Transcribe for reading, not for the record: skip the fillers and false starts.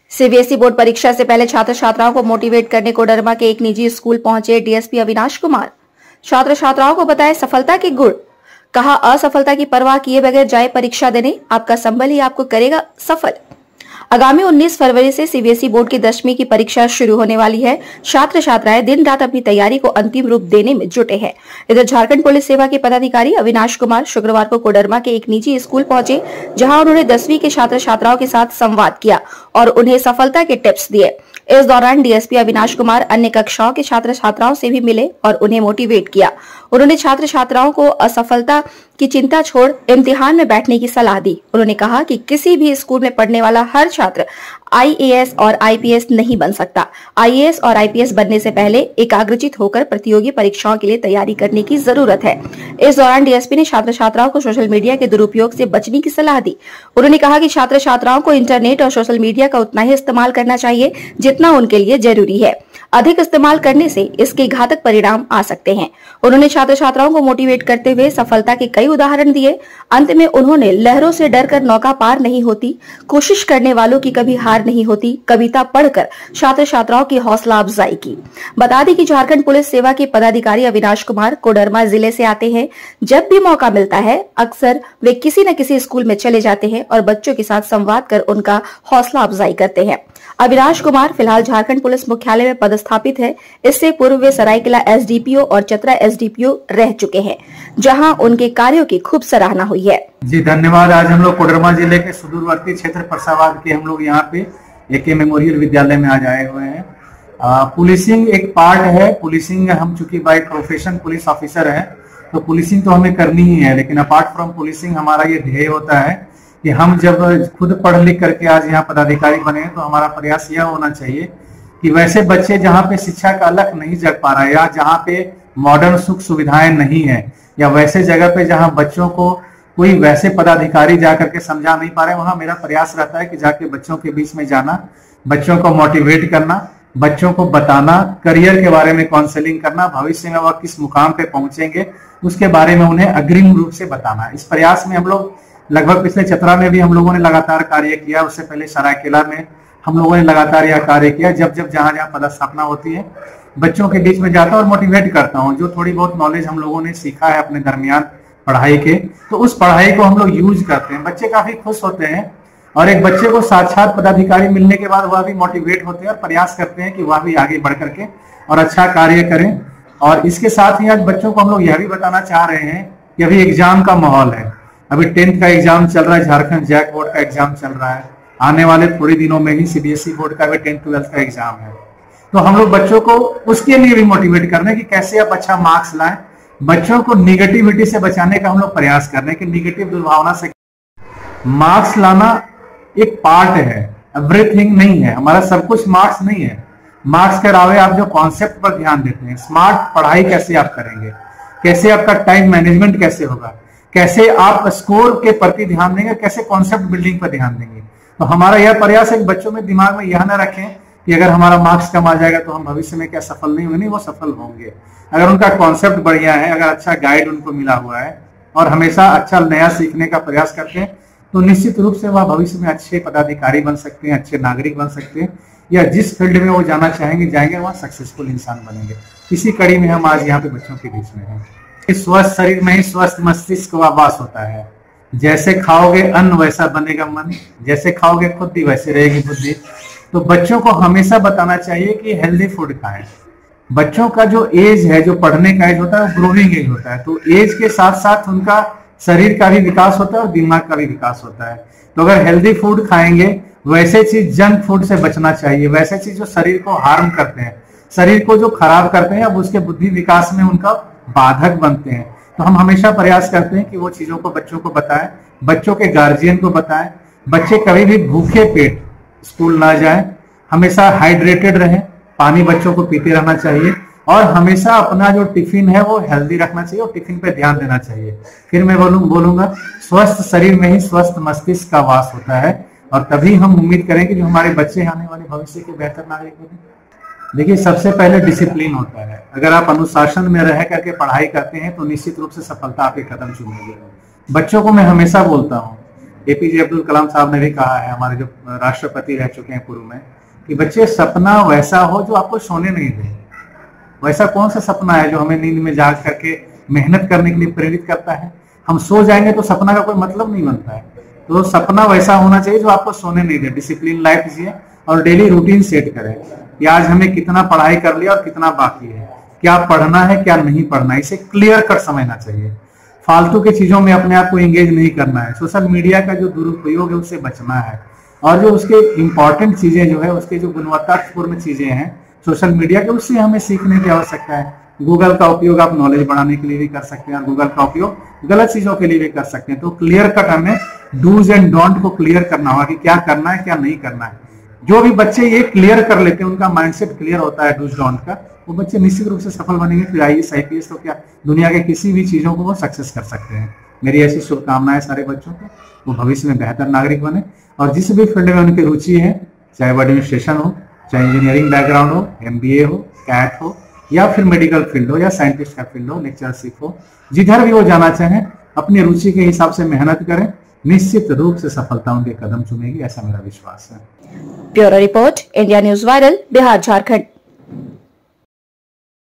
CBSE board परीक्षा से पहले छात्र छात्राओं को मोटिवेट करने कोडरमा के एक निजी स्कूल पहुंचे डीएसपी अविनाश कुमार। छात्र छात्राओं को बताए सफलता के गुण, कहा असफलता की परवाह किए बगैर जाए परीक्षा देने, आपका संबल ही आपको करेगा सफल। आगामी 19 फरवरी से सीबीएसई बोर्ड की 10वीं की परीक्षा शुरू होने वाली है। छात्र छात्राएं दिन रात अपनी तैयारी को अंतिम रूप देने में जुटे हैं। इधर झारखंड पुलिस सेवा के पदाधिकारी अविनाश कुमार शुक्रवार को कोडरमा के एक निजी स्कूल पहुंचे, जहां उन्होंने 10वीं के छात्र छात्राओं के साथ संवाद किया और उन्हें सफलता के टिप्स दिए। इस दौरान डीएसपी अविनाश कुमार अन्य कक्षाओं के छात्र छात्राओं से भी मिले और उन्हें मोटिवेट किया। उन्होंने छात्र छात्राओं को असफलता की चिंता छोड़ इम्तिहान में बैठने की सलाह दी। उन्होंने कहा कि किसी भी स्कूल में पढ़ने वाला हर छात्र आईएएस और आईपीएस नहीं बन सकता। आईएएस और आईपीएस बनने से पहले एकाग्रचित होकर प्रतियोगी परीक्षाओं के लिए तैयारी करने की जरूरत है। इस दौरान डीएसपी ने छात्र छात्राओं को सोशल मीडिया के दुरुपयोग से बचने की सलाह दी। उन्होंने कहा कि छात्र छात्राओं को इंटरनेट और सोशल मीडिया का उतना ही इस्तेमाल करना चाहिए जितना उनके लिए जरूरी है। अधिक इस्तेमाल करने से इसके घातक परिणाम आ सकते हैं। उन्होंने छात्र छात्राओं को मोटिवेट करते हुए सफलता के कई उदाहरण दिए। अंत में उन्होंने लहरों से डरकर नौका पार नहीं होती, कोशिश करने वालों की कभी हार नहीं होती कविता पढ़कर छात्र छात्राओं की हौसला अफजाई की। बता दें कि झारखंड पुलिस सेवा के पदाधिकारी अविनाश कुमार कोडरमा जिले से आते हैं। जब भी मौका मिलता है अक्सर वे किसी न किसी स्कूल में चले जाते हैं और बच्चों के साथ संवाद कर उनका हौसला अफजाई करते हैं। अविनाश कुमार फिलहाल झारखंड पुलिस मुख्यालय में पदस्थापित है। इससे पूर्व वे सरायकेला एसडीपीओ और चतरा एसडीपीओ रह चुके हैं, जहां उनके कार्यों की खूब सराहना हुई है। जी धन्यवाद। आज हम लोग कोडरमा जिले के सुदूरवर्ती क्षेत्र परसावाद के हम लोग यहाँ पे एके मेमोरियल विद्यालय में आज आए हुए हैं। पुलिसिंग एक पार्ट है। पुलिसिंग हम चूंकि बाय प्रोफेशन पुलिस ऑफिसर है तो पुलिसिंग तो हमें करनी ही है, लेकिन अपार्ट फ्रॉम पुलिसिंग हमारा ये ध्येय होता है कि हम जब खुद पढ़ लिख करके आज यहाँ पदाधिकारी बने तो हमारा प्रयास यह होना चाहिए कि वैसे बच्चे जहाँ पे शिक्षा का अलख नहीं जग पा रहा है या जहाँ पे मॉडर्न सुख सुविधाएं नहीं है या वैसे जगह पे जहाँ बच्चों को कोई वैसे पदाधिकारी जा करके समझा नहीं पा रहे, वहां मेरा प्रयास रहता है कि जाके बच्चों के बीच में जाना, बच्चों को मोटिवेट करना, बच्चों को बताना, करियर के बारे में काउंसलिंग करना, भविष्य में वह किस मुकाम पे पहुंचेंगे उसके बारे में उन्हें अग्रिम रूप से बताना। इस प्रयास में हम लोग लगभग पिछले चतरा में भी हम लोगों ने लगातार कार्य किया। उससे पहले सरायकेला में हम लोगों ने लगातार यह कार्य किया। जब जब जहां जहां पदस्थापना होती है बच्चों के बीच में जाता हूं और मोटिवेट करता हूं। जो थोड़ी बहुत नॉलेज हम लोगों ने सीखा है अपने दरमियान पढ़ाई के, तो उस पढ़ाई को हम लोग यूज करते हैं। बच्चे काफी खुश होते हैं और एक बच्चे को साक्षात पदाधिकारी मिलने के बाद वह भी मोटिवेट होते हैं और प्रयास करते हैं कि वह भी आगे बढ़ करके और अच्छा कार्य करें। और इसके साथ ही आज बच्चों को हम लोग यह भी बताना चाह रहे हैं कि अभी एग्जाम का माहौल है। अभी 10th का एग्जाम चल रहा है, झारखंड जैक बोर्ड का एग्जाम चल रहा है। आने वाले थोड़े दिनों में ही सीबीएसई बोर्ड का भी 10th 12th का एग्जाम है। तो हम लोग बच्चों को उसके लिए भी मोटिवेट कर रहे हैं कि कैसे आप अच्छा मार्क्स लाएं। बच्चों को निगेटिविटी से बचाने का हम लोग प्रयास कर रहे हैं कि निगेटिव दुर्भावना से मार्क्स लाना एक पार्ट है, एवरीथिंग नहीं है। हमारा सब कुछ मार्क्स नहीं है। मार्क्स के अलावा आप जो कॉन्सेप्ट पर ध्यान देते हैं, स्मार्ट पढ़ाई कैसे आप करेंगे, कैसे आपका टाइम मैनेजमेंट कैसे होगा, कैसे आप स्कोर के प्रति ध्यान देंगे, कैसे कॉन्सेप्ट बिल्डिंग पर ध्यान देंगे। तो हमारा यह प्रयास है कि बच्चों में दिमाग में यह ना रखें कि अगर हमारा मार्क्स कम आ जाएगा तो हम भविष्य में क्या सफल नहीं होंगे। नहीं, वो सफल होंगे अगर उनका कॉन्सेप्ट बढ़िया है, अगर अच्छा गाइड उनको मिला हुआ है और हमेशा अच्छा नया सीखने का प्रयास करते हैं तो निश्चित रूप से वह भविष्य में अच्छे पदाधिकारी बन सकते हैं, अच्छे नागरिक बन सकते हैं, या जिस फील्ड में वो जाना चाहेंगे जाएंगे वहाँ सक्सेसफुल इंसान बनेंगे। इसी कड़ी में हम आज यहाँ पे बच्चों के बीच में हैं। स्वस्थ शरीर में ही स्वस्थ मस्तिष्क का वास होता है। जैसे खाओगे अन्न वैसा बनेगा मन, जैसे खाओगे खुद वैसे रहेगी बुद्धि। तो बच्चों को हमेशा बताना चाहिए कि हेल्दी फूड खाएं। बच्चों का जो एज है, जो पढ़ने का एज होता है, ग्रोइंग एज होता है। तो एज के साथ साथ उनका शरीर का भी विकास होता है और दिमाग का भी विकास होता है। तो अगर हेल्दी फूड खाएंगे, वैसे चीज जंक फूड से बचना चाहिए, वैसे चीज जो शरीर को हार्म करते हैं, शरीर को जो खराब करते हैं, अब उसके बुद्धि विकास में उनका बाधक बनते हैं। तो हम हमेशा प्रयास करते हैं कि वो चीजों को बच्चों को बताएं, बच्चों के गार्जियन को बताएं। बच्चे कभी भी भूखे पेट स्कूल ना जाएं, हमेशा हाइड्रेटेड रहें, पानी बच्चों को पीते रहना चाहिए और हमेशा अपना जो टिफिन है वो हेल्दी रखना चाहिए और टिफिन पे ध्यान देना चाहिए। फिर मैं बोलूंगा स्वस्थ शरीर में ही स्वस्थ मस्तिष्क का वास होता है और तभी हम उम्मीद करें कि जो हमारे बच्चे आने वाले भविष्य के बेहतर नागरिक बने। देखिए, सबसे पहले डिसिप्लिन होता है। अगर आप अनुशासन में रह करके पढ़ाई करते हैं तो निश्चित रूप से सफलता आपके कदम चूमेगी। बच्चों को मैं हमेशा बोलता हूँ APJ अब्दुल कलाम साहब ने भी कहा है, हमारे जो राष्ट्रपति रह चुके हैं पूर्व में, कि बच्चे सपना वैसा हो जो आपको सोने नहीं दे। वैसा कौन सा सपना है जो हमें नींद में जाग करके मेहनत करने के लिए प्रेरित करता है? हम सो जाएंगे तो सपना का कोई मतलब नहीं बनता है। तो सपना वैसा होना चाहिए जो आपको सोने नहीं दे। डिसिप्लिन लाइफ जिए और डेली रूटीन सेट करें कि आज हमें कितना पढ़ाई कर लिया और कितना बाकी है, क्या पढ़ना है क्या नहीं पढ़ना है, इसे क्लियर कट समझना चाहिए। फालतू की चीजों में अपने आप को एंगेज नहीं करना है। सोशल मीडिया का जो दुरुपयोग है उससे बचना है, और जो उसके इंपॉर्टेंट चीजें जो है, उसके जो गुणवत्तापूर्ण चीजें हैं सोशल मीडिया के, उससे हमें सीखने की आवश्यकता है। गूगल का उपयोग आप नॉलेज बढ़ाने के लिए भी कर सकते हैं और गूगल का उपयोग गलत चीजों के लिए भी कर सकते हैं। तो क्लियर कट हमें डूज एंड डोंट को क्लियर करना होगा कि क्या करना है क्या नहीं करना है। जो भी बच्चे ये क्लियर कर लेते हैं, उनका माइंडसेट क्लियर होता है डूज डोंट का, वो बच्चे निश्चित रूप से सफल बनेंगे। फिर IAS IPS तो क्या, दुनिया के किसी भी चीजों को वो सक्सेस कर सकते हैं। मेरी ऐसी शुभकामनाएं सारे बच्चों को, वो भविष्य में बेहतर नागरिक बने और जिस भी फील्ड में उनकी रुचि है, चाहे वो एडमिनिस्ट्रेशन हो, चाहे इंजीनियरिंग बैकग्राउंड हो, MBA हो, CAT हो, या फिर मेडिकल फील्ड हो, या साइंटिस्ट का फील्ड हो, लेक्चरशिप हो, जिधर भी वो जाना चाहें अपनी रुचि के हिसाब से मेहनत करें, निश्चित रूप से सफलता उनके कदम चुमेगी, ऐसा मेरा विश्वास है। Bureau report, India News Viral, Bihar Jharkhand.